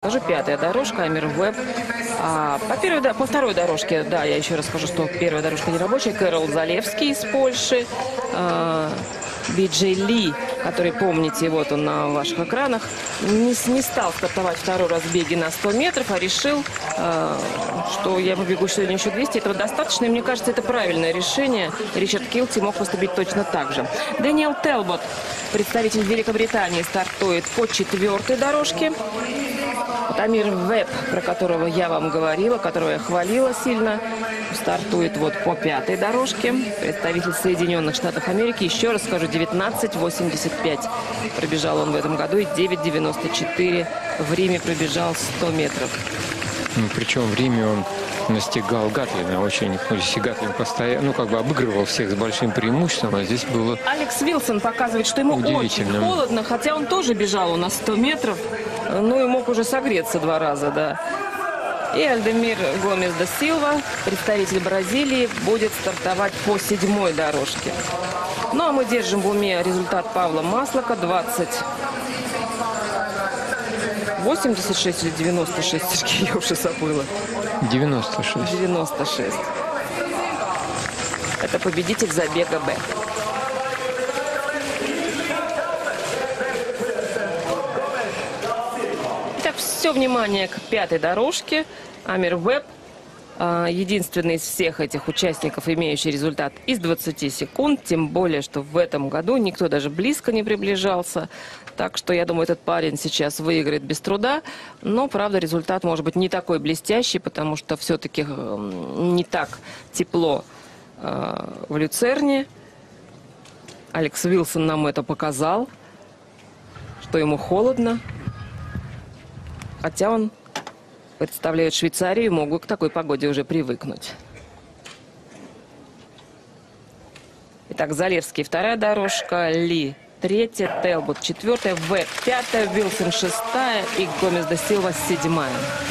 Тоже пятая дорожка, Амир Веб. По второй дорожке, да, я еще расскажу, что первая дорожка не рабочая. Кэрол Залевский из Польши. Биджей Ли, который, помните, вот он на ваших экранах, не стал стартовать второй раз в беге на 100 метров, а решил, что я побегу сегодня еще 200. Этого достаточно, и мне кажется, это правильное решение. Ричард Килти мог поступить точно так же. Дэниел Телбот, представитель Великобритании, стартует по четвертой дорожке. Вот Амир Веб, про которого я вам говорила, которого я хвалила сильно, стартует вот по пятой дорожке. Представитель Соединенных Штатов Америки, еще раз скажу, 19.85 пробежал он в этом году, и 9.94 в Риме пробежал 100 метров. Ну, причем в Риме он настигал Гатлина очень. Гатлин постоянно, обыгрывал всех с большим преимуществом, а здесь было Алекс Вилсон показывает, что ему очень холодно, хотя он тоже бежал у нас 100 метров, ну и мог уже согреться 2 раза, да. И Альдемир Гомес да Силва, представитель Бразилии, будет стартовать по 7-й дорожке. Ну а мы держим в уме результат Павла Маслака, 86 или 96, я уже забыла. 96. 96. Это победитель забега Б. Итак, все внимание к пятой дорожке. Амир Веб, единственный из всех этих участников, имеющий результат из 20 секунд. Тем более, что в этом году никто даже близко не приближался. Так что, я думаю, этот парень сейчас выиграет без труда. Но, правда, результат может быть не такой блестящий, потому что все-таки не так тепло в Люцерне. Алекс Вилсон нам это показал, что ему холодно. Хотя он представляет Швейцарию и могут к такой погоде уже привыкнуть. Итак, Залевский, 2-я дорожка, Ли, 3-я, Телбот, 4-я, Веб, 5-я, Вилсон, 6-я и Гомес да Силва, 7-я.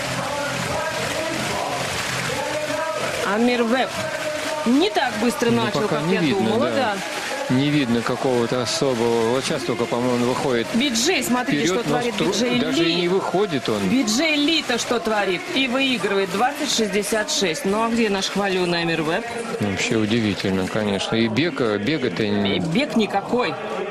Амир Веб не так быстро начал, как я думала, да. Не видно какого-то особого. Вот сейчас только, по-моему, выходит. Биджей, смотрите, вперед, что творит Биджей Ли. Даже и не выходит он. Биджей Ли-то что творит? И выигрывает 20.66. Ну а где наш хваленый Амир Веб? Вообще удивительно, конечно. И бега-то... И бег никакой.